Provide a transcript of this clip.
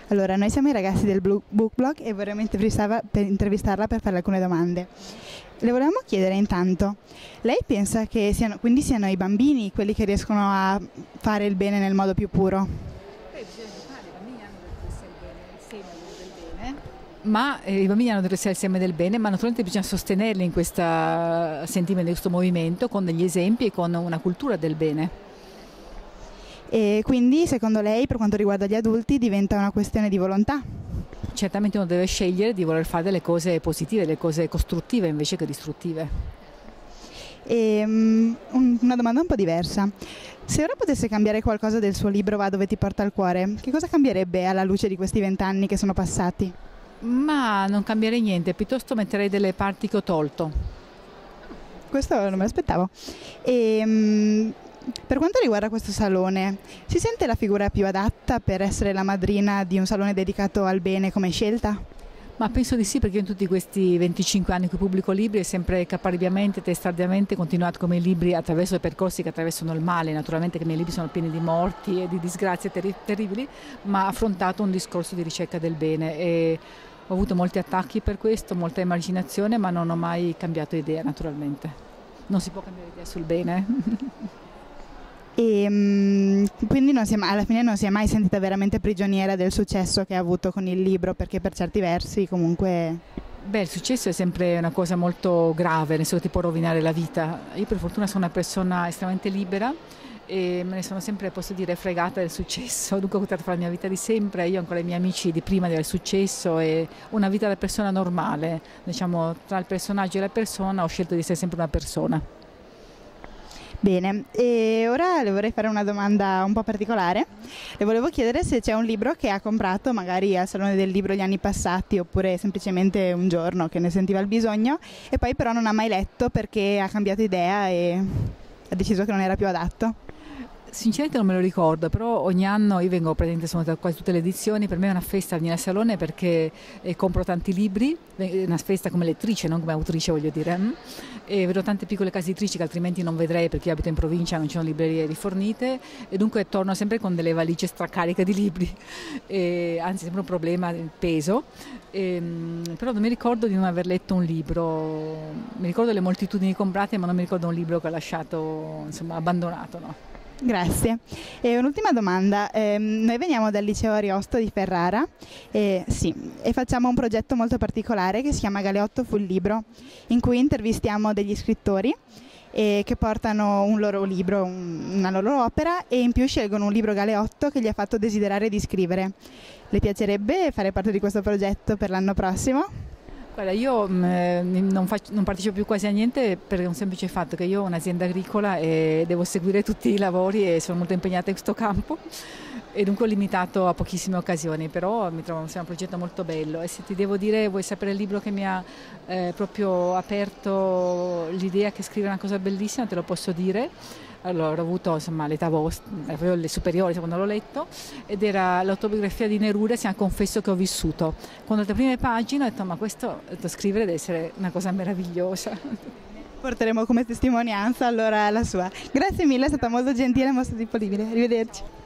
Allora, noi siamo i ragazzi del Book Blog e vorremmo intervistarla per farle alcune domande. Le volevamo chiedere intanto, lei pensa che siano i bambini quelli che riescono a fare il bene nel modo più puro? Bisogna fare, i bambini hanno il seme del bene, ma i bambini hanno il seme del bene, ma naturalmente bisogna sostenerli in questo sentimento, in questo movimento, con degli esempi e con una cultura del bene. E quindi, secondo lei, per quanto riguarda gli adulti, diventa una questione di volontà? Certamente uno deve scegliere di voler fare delle cose positive, delle cose costruttive invece che distruttive. Una domanda un po' diversa. Se ora potesse cambiare qualcosa del suo libro Va dove ti porta il cuore, che cosa cambierebbe alla luce di questi 20 anni che sono passati? Ma non cambierei niente, piuttosto metterei delle parti che ho tolto. Questo non me l'aspettavo. Per quanto riguarda questo salone, si sente la figura più adatta per essere la madrina di un salone dedicato al bene come scelta? Ma penso di sì, perché io in tutti questi 25 anni che pubblico libri è sempre caparbiamente, testardiamente continuato come i libri attraverso i percorsi che attraversano il male, naturalmente che i miei libri sono pieni di morti e di disgrazie terribili, ma ha affrontato un discorso di ricerca del bene e ho avuto molti attacchi per questo, molta emarginazione, ma non ho mai cambiato idea naturalmente. Non si può cambiare idea sul bene. Quindi alla fine non si è mai sentita veramente prigioniera del successo che ha avuto con il libro, perché per certi versi comunque... Beh, il successo è sempre una cosa molto grave, nel senso che ti può rovinare la vita. Io per fortuna sono una persona estremamente libera e me ne sono sempre, posso dire, fregata del successo. Dunque ho continuato a fare la mia vita di sempre, io ho ancora i miei amici di prima del successo e una vita da persona normale. Diciamo, tra il personaggio e la persona ho scelto di essere sempre una persona. Bene, e ora le vorrei fare una domanda un po' particolare. Le volevo chiedere se c'è un libro che ha comprato magari al Salone del Libro gli anni passati oppure semplicemente un giorno che ne sentiva il bisogno e poi però non ha mai letto perché ha cambiato idea e ha deciso che non era più adatto. Sinceramente non me lo ricordo, però ogni anno io vengo presente, sono da quasi tutte le edizioni, per me è una festa venire al salone perché compro tanti libri, è una festa come lettrice, non come autrice voglio dire, e vedo tante piccole case editrici che altrimenti non vedrei perché io abito in provincia, non ci sono librerie rifornite e dunque torno sempre con delle valigie stracariche di libri, anzi sempre un problema il peso, però non mi ricordo di non aver letto un libro, mi ricordo le moltitudini comprate ma non mi ricordo un libro che ho lasciato, insomma, abbandonato, no. Grazie. E un'ultima domanda, noi veniamo dal liceo Ariosto di Ferrara e facciamo un progetto molto particolare che si chiama Galeotto fu il libro, in cui intervistiamo degli scrittori che portano un loro libro, una loro opera e in più scelgono un libro Galeotto che gli ha fatto desiderare di scrivere. Le piacerebbe fare parte di questo progetto per l'anno prossimo? Guarda, io non partecipo più quasi a niente per un semplice fatto che io ho un'azienda agricola e devo seguire tutti i lavori e sono molto impegnata in questo campo e dunque ho limitato a pochissime occasioni, però mi trovo sia un progetto molto bello e se ti devo dire, vuoi sapere il libro che mi ha proprio aperto l'idea che scrivere una cosa bellissima, te lo posso dire. Allora, ho avuto insomma l'età vostra, le superiori quando l'ho letto ed era l'autobiografia di Neruda, si chiama Confesso che ho vissuto. Quando le prime pagine ho detto ma questo da scrivere deve essere una cosa meravigliosa. Porteremo come testimonianza allora la sua. Grazie mille, è stata molto gentile e molto disponibile. Arrivederci.